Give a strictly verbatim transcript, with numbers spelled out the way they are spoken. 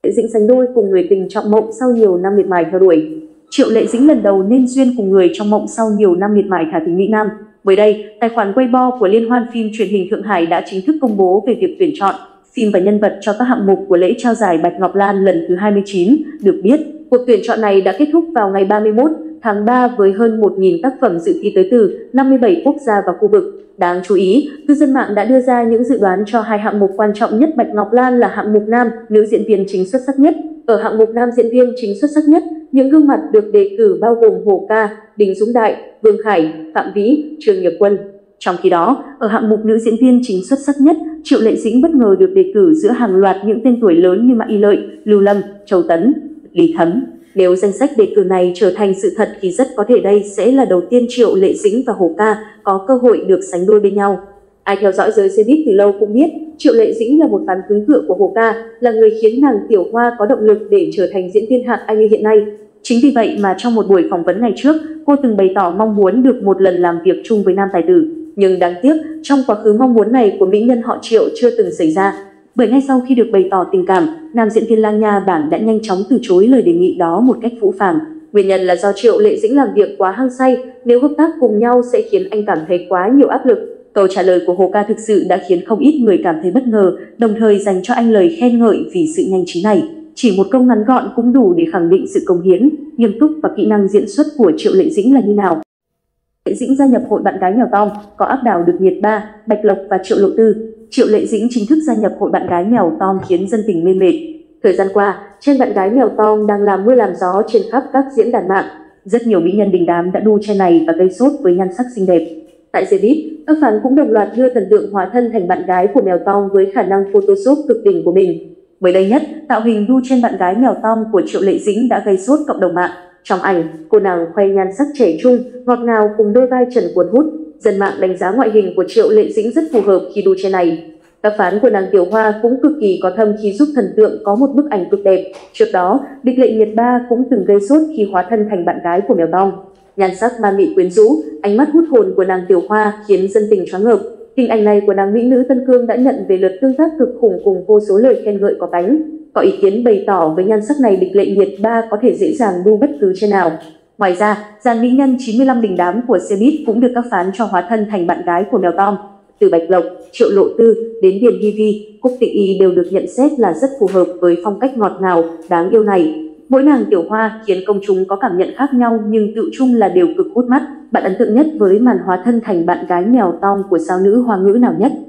Lệ Dĩnh sánh đôi cùng người tình trong mộng sau nhiều năm miệt mài theo đuổi. Triệu Lệ Dĩnh lần đầu nên duyên cùng người trong mộng sau nhiều năm miệt mài thả thính Mỹ Nam. Mới đây, tài khoản Weibo của Liên hoan phim truyền hình Thượng Hải đã chính thức công bố về việc tuyển chọn phim và nhân vật cho các hạng mục của lễ trao giải Bạch Ngọc Lan lần thứ hai mươi chín. Được biết, cuộc tuyển chọn này đã kết thúc vào ngày ba mươi mốt tháng ba với hơn một nghìn tác phẩm dự thi tới từ năm mươi bảy quốc gia và khu vực. Đáng chú ý, cư dân mạng đã đưa ra những dự đoán cho hai hạng mục quan trọng nhất Bạch Ngọc Lan là hạng mục nam, nữ diễn viên chính xuất sắc nhất. Ở hạng mục nam diễn viên chính xuất sắc nhất, những gương mặt được đề cử bao gồm Hồ Ca, Đinh Dũng Đại, Vương Khải, Phạm Vĩ, Trương Nhật Quân. Trong khi đó, ở hạng mục nữ diễn viên chính xuất sắc nhất, Triệu Lệ Dĩnh bất ngờ được đề cử giữa hàng loạt những tên tuổi lớn như Mã Y Lợi, Lưu Lâm, Châu Tấn, Lý Thấm. Nếu danh sách đề cử này trở thành sự thật thì rất có thể đây sẽ là đầu tiên Triệu Lệ Dĩnh và Hồ Ca có cơ hội được sánh đôi bên nhau. Ai theo dõi giới showbiz từ lâu cũng biết, Triệu Lệ Dĩnh là một fan cứng cựa của Hồ Ca, là người khiến nàng Tiểu Hoa có động lực để trở thành diễn viên hạng Anh như hiện nay. Chính vì vậy mà trong một buổi phỏng vấn ngày trước, cô từng bày tỏ mong muốn được một lần làm việc chung với nam tài tử. Nhưng đáng tiếc, trong quá khứ mong muốn này của mỹ nhân họ Triệu chưa từng xảy ra. Bởi ngay sau khi được bày tỏ tình cảm, nam diễn viên Lang Nha Bản đã nhanh chóng từ chối lời đề nghị đó một cách phũ phàng. Nguyên nhân là do Triệu Lệ Dĩnh làm việc quá hăng say, nếu hợp tác cùng nhau sẽ khiến anh cảm thấy quá nhiều áp lực. Câu trả lời của Hồ Ca thực sự đã khiến không ít người cảm thấy bất ngờ, đồng thời dành cho anh lời khen ngợi vì sự nhanh trí này. Chỉ một câu ngắn gọn cũng đủ để khẳng định sự cống hiến, nghiêm túc và kỹ năng diễn xuất của Triệu Lệ Dĩnh là như nào. Lệ Dĩnh gia nhập hội bạn gái mèo Tom, có áp đảo được Nhiệt Ba, Bạch Lộc và Triệu Lộ Tư. Triệu Lệ Dĩnh chính thức gia nhập hội bạn gái mèo Tom khiến dân tình mê mệt. Thời gian qua, trend bạn gái mèo Tom đang làm mưa làm gió trên khắp các diễn đàn mạng. Rất nhiều mỹ nhân đình đám đã đu trend này và gây sốt với nhan sắc xinh đẹp. Tại showbiz, các fan cũng đồng loạt đưa thần tượng hóa thân thành bạn gái của mèo Tom với khả năng Photoshop cực đỉnh của mình. Mới đây nhất, tạo hình đu trên bạn gái mèo Tom của Triệu Lệ Dĩnh đã gây sốt cộng đồng mạng. Trong ảnh, cô nàng khoe nhan sắc trẻ trung, ngọt ngào cùng đôi vai trần cuốn hút. Dân mạng đánh giá ngoại hình của Triệu Lệ Dĩnh rất phù hợp khi đu trên này. Các fan của nàng Tiểu Hoa cũng cực kỳ có thâm khi giúp thần tượng có một bức ảnh cực đẹp. Trước đó, địch lệ Nhiệt Ba cũng từng gây sốt khi hóa thân thành bạn gái của mèo Tom. Nhan sắc ma mị quyến rũ, ánh mắt hút hồn của nàng Tiểu Hoa khiến dân tình choáng ngợp. Hình ảnh này của nàng mỹ nữ Tân Cương đã nhận về lượt tương tác cực khủng cùng vô số lời khen ngợi có cánh. Có ý kiến bày tỏ với nhan sắc này địch lệ Nhiệt Ba có thể dễ dàng đu bất cứ trên nào. Ngoài ra, dàn mỹ nhân chín mươi lăm đình đám của showbiz cũng được các fan cho hóa thân thành bạn gái của mèo Tom. Từ Bạch Lộc, Triệu Lộ Tư đến Điền Hi Vi, Cúc Tịnh Y đều được nhận xét là rất phù hợp với phong cách ngọt ngào, đáng yêu này. Mỗi nàng Tiểu Hoa khiến công chúng có cảm nhận khác nhau nhưng tự chung là đều cực hút mắt. Bạn ấn tượng nhất với màn hóa thân thành bạn gái mèo Tom của sao nữ Hoa ngữ nào nhất?